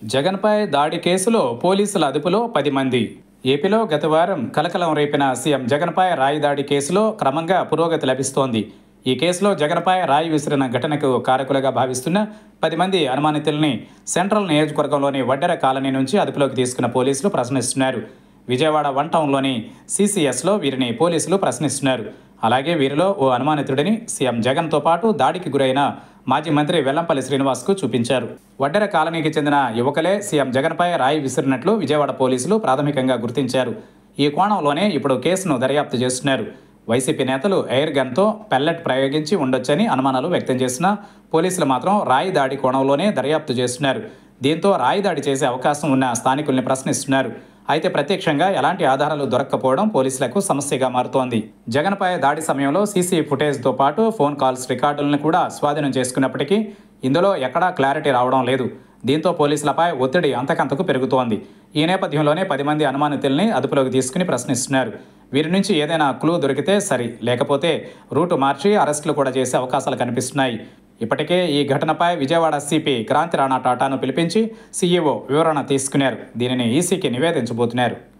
జగన్పై దాడి కేసులో పోలీసుల అదుపులో 10 మంది. ఏపీలో గత వారం కలకలం రేపిన సీఎం జగన్పై రాయి దాడి కేసులో క్రమంగా పురోగతి లభిస్తోంది. ఈ కేసులో జగన్పై రాయి విసిరిన ఘటనకు కారకులుగా భావిస్తున్న 10 మంది అనుమానితుల్ని సెంట్రల్ నియోజకవర్గంలోని వడ్డెర కాలనీ నుంచి అదుపులోకి తీసుకున్న పోలీసులు ప్రశ్నిస్తున్నారు. విజయవాడ వన్ టౌన్లోని సీసీఎస్లో వీరిని పోలీసులు ప్రశ్నిస్తున్నారు. అలాగే వీరిలో ఓ అనుమానితుడిని సీఎం జగన్తో పాటు దాడికి గురైన మాజీ మంత్రి వెల్లంపల్లి శ్రీనివాస్కు చూపించారు. వడ్డెర కాలనీకి చెందిన యువకులే సీఎం జగన్పై రాయి విసిరినట్లు విజయవాడ పోలీసులు ప్రాథమికంగా గుర్తించారు. ఈ కోణంలోనే ఇప్పుడు కేసును దర్యాప్తు చేస్తున్నారు. వైసీపీ నేతలు ఎయిర్ గన్తో పెల్లెట్ ప్రయోగించి ఉండొచ్చని అనుమానాలు వ్యక్తం చేసినా పోలీసులు మాత్రం రాయి దాడి కోణంలోనే దర్యాప్తు చేస్తున్నారు. దీంతో రాయి దాడి చేసే అవకాశం ఉన్న స్థానికుల్ని ప్రశ్నిస్తున్నారు. అయితే ప్రత్యక్షంగా ఎలాంటి ఆధారాలు దొరక్కపోవడం పోలీసులకు సమస్యగా మారుతోంది. జగన్పై దాడి సమయంలో సీసీ ఫుటేజ్తో పాటు ఫోన్ కాల్స్ రికార్డులను కూడా స్వాధీనం చేసుకున్నప్పటికీ ఇందులో ఎక్కడా క్లారిటీ రావడం లేదు. దీంతో పోలీసులపై ఒత్తిడి అంతకంతకు పెరుగుతోంది. ఈ నేపథ్యంలోనే 10 మంది అనుమానితుల్ని అదుపులోకి తీసుకుని ప్రశ్నిస్తున్నారు. వీరి నుంచి ఏదైనా క్లూ దొరికితే సరి, లేకపోతే రూటు మార్చి అరెస్టులు కూడా చేసే అవకాశాలు కనిపిస్తున్నాయి. ఇప్పటికే ఈ ఘటనపై విజయవాడ సిపి క్రాంతి రాణా టాటాను పిలిపించి సీఈఓ వివరణ తీసుకున్నారు. దీనిని ఈసీకి నివేదించబోతున్నారు.